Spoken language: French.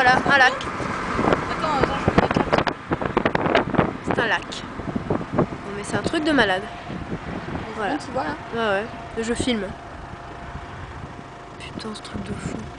Voilà, un lac. Attends, je regarde. C'est un lac. Bon, mais c'est un truc de malade. Voilà. Tu vois là? Ouais, ouais. Je filme. Putain, ce truc de fou.